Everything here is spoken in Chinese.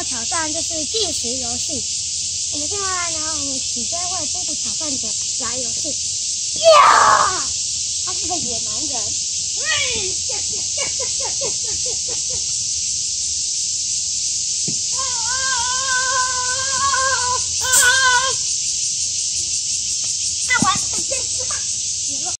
挑战就是计时游戏。我们现在呢，我们请这位夫妇挑战者来游戏。呀，他是个野蛮人。谢谢。